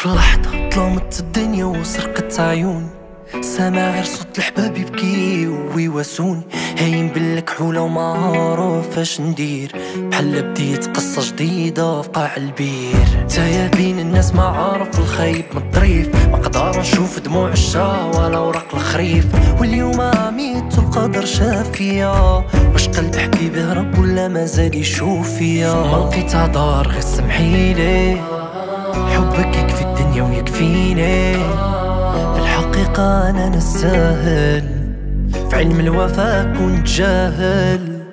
في لحظة ظلمت الدنيا وسرقت عيوني، سامع غير صوت الحباب يبكي ويواسوني، هاين بالكحولة وما عارف اش ندير، بحال بديت قصة جديدة في قاع البير. تايه بين الناس ما عارف الخايب من الظريف، ما قدر نشوف دموع الشا ولا وراق الخريف، واليوم عميت والقدر شاف فيا، واش قلب حبيبي هرب ولا مازال يشوف فيا؟ ما لقيتها دار غير سمحيلي، حبك يكفي الدنيا ويكفيني، في الحقيقة أنا نستاهل، في علم الوفا كنت جاهل.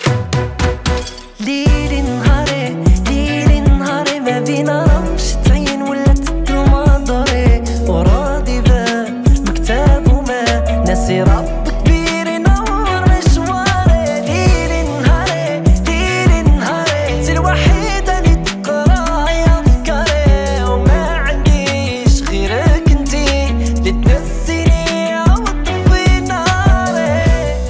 ليلي نهاري ليلي نهاري ما بينا رمشة عين ولات المنظري، وراضي باب مكتاب وما ناسي رب كبير ينور مشواري. ليلي نهاري ليلي نهاري انتي الوحيدة اللي تقراي أفكاري، وما عنديش غيرك انتي اللي تنسيني أو تطفي ناري.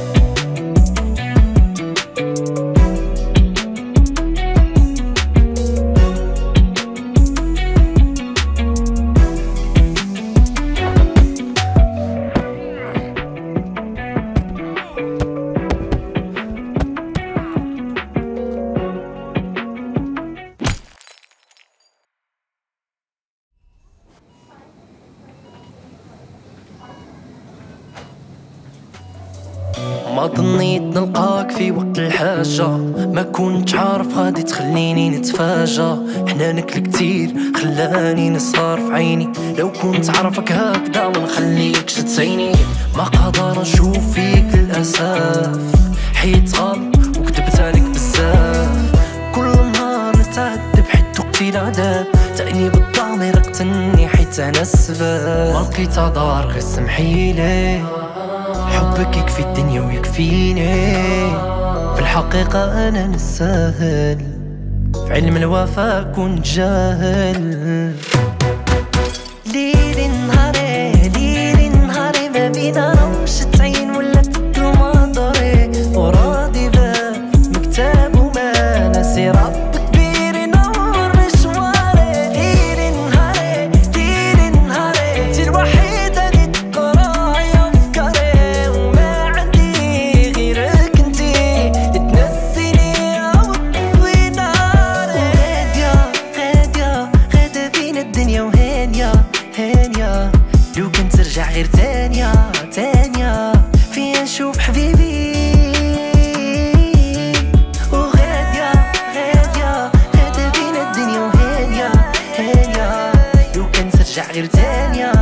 ما ظنيت نلقاك في وقت الحاجة، ما كنت عارف غادي تخليني نتفاجأ، حنانك الكتير خلاني نسهر في عيني، لو كنت عارفك هكذا ما نخليكش تسيني، ما قادر نشوف فيك للأسف، حيت غلط وكتبت عليك بزاف، كل نهار نتعذب حيت وقتي العذاب، تأنيب الضمير قتلني حيت انا السبب، ما لقيتها دار غير سمحيلي، حبك يكفي الدنيا ويكفيني، في الحقيقة أنا نستاهل، في علم الوفا كنت جاهل. ليلي نهاري ليلي نهاري ما بينا رمشة عين ولات المنظري، وراضي باب مكتاب وما ناسي رب كبير ينور مشواري. ليلي نهاري ليلي نهاري انتي الوحيدة اللي تقراي أفكاري، وما عندي غيرك انتي اللي تنسيني أو تطفي ناري. غادية غادة بين الدنيا وهانية هانية، لو كنت ترجع غير تانية تانية فيا نشوف حبيبي. وغادية غادة بين الدنيا وهانية هانية، لو كنت ترجع غير تانية